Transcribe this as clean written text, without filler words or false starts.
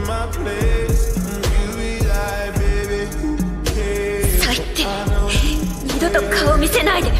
最低。二度と顔見せないで。